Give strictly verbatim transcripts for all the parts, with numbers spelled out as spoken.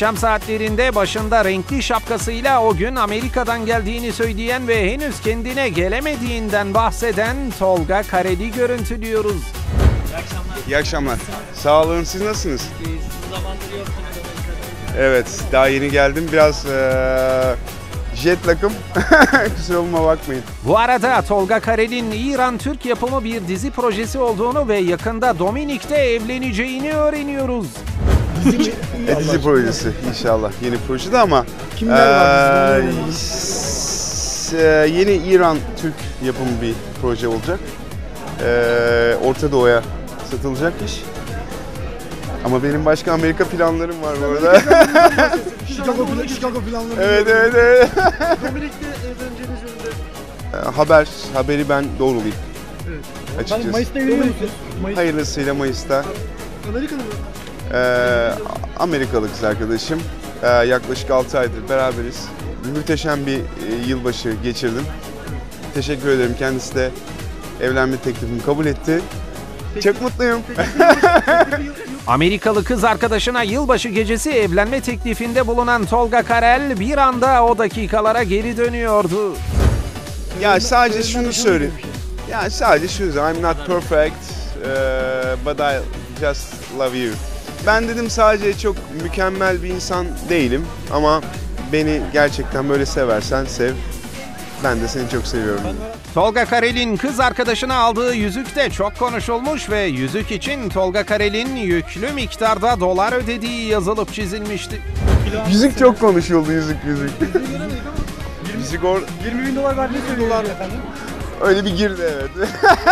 Akşam saatlerinde başında renkli şapkasıyla o gün Amerika'dan geldiğini söyleyen ve henüz kendine gelemediğinden bahseden Tolga Kareli görüntülüyoruz. İyi akşamlar. İyi akşamlar. Sağ olun, siz nasılsınız? Siz zamandır yoktunuz Amerika'da. Evet, daha yeni geldim. Biraz ee, jet lag'ım. Kusuruma bakmayın. Bu arada Tolga Kareli'nin İran-Türk yapımı bir dizi projesi olduğunu ve yakında Dominik'te evleneceğini öğreniyoruz. Dizi, e, dizi projesi inşallah. Yeni projede ama Kimler var ee, s- yeni İran-Türk yapımı bir proje olacak. Ee, Orta Doğu'ya satılacak iş. Ama benim başka Amerika planlarım var bu arada. Chicago, plan, Chicago planları. Evet, evet, evet. Dominik'te evleneceğiniz yönünde. Haber, haberi ben doğrulayayım. Evet. Açıkçası. Mayıs'ta evleniyor musunuz? Mayıs. Hayırlısıyla Mayıs'ta. Amerika'da mı? Ee, Amerikalı kız arkadaşım. Ee, yaklaşık altı aydır beraberiz. Muhteşem bir e, yılbaşı geçirdim. Teşekkür ederim. Kendisi de evlenme teklifimi kabul etti. Çok mutluyum. Amerikalı kız arkadaşına yılbaşı gecesi evlenme teklifinde bulunan Tolga Karel bir anda o dakikalara geri dönüyordu. Ya sadece şunu söyleyeyim. Ya sadece şunu söyleyeyim. I'm not perfect, uh, but I just love you. Ben dedim sadece çok mükemmel bir insan değilim ama beni gerçekten böyle seversen sev. Ben de seni çok seviyorum. Tolga Karel'in kız arkadaşına aldığı yüzük de çok konuşulmuş ve yüzük için Tolga Karel'in yüklü miktarda dolar ödediği yazılıp çizilmişti. Yüzük çok konuşuldu, yüzük yüzük. Yüzük or yirmi bin dolar verdiğini söylüyorlar efendim. öyle bir girdi evet.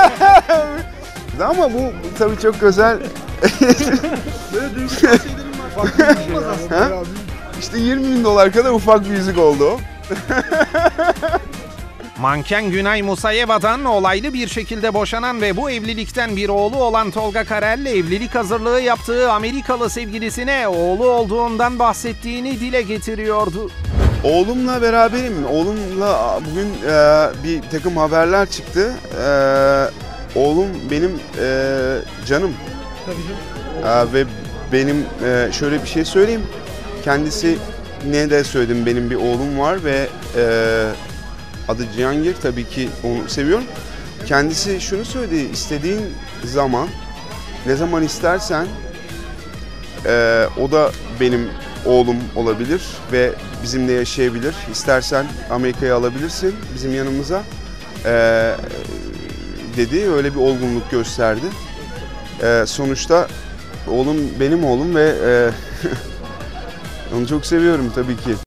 Ama bu tabii çok özel. Böyle duygusal şeylerim var. Farklı bir şey aslında. Ha? İşte yirmi bin dolar kadar ufak bir yüzük oldu o. Manken Günay Musayeva'dan olaylı bir şekilde boşanan ve bu evlilikten bir oğlu olan Tolga Karel, evlilik hazırlığı yaptığı Amerikalı sevgilisine oğlu olduğundan bahsettiğini dile getiriyordu. Oğlumla beraberim. Oğlumla bugün e, bir takım haberler çıktı. E, oğlum benim e, canım. Tabii canım. E, ve benim e, şöyle bir şey söyleyeyim. Kendisi ne de söyledim, benim bir oğlum var ve e, adı Cihangir, tabii ki onu seviyorum. Kendisi şunu söyledi, istediğin zaman, ne zaman istersen e, o da benim oğlum olabilir ve bizimle yaşayabilir. İstersen Amerika'ya alabilirsin bizim yanımıza e, dedi, öyle bir olgunluk gösterdi. E, sonuçta oğlum benim oğlum ve e, onu çok seviyorum tabii ki.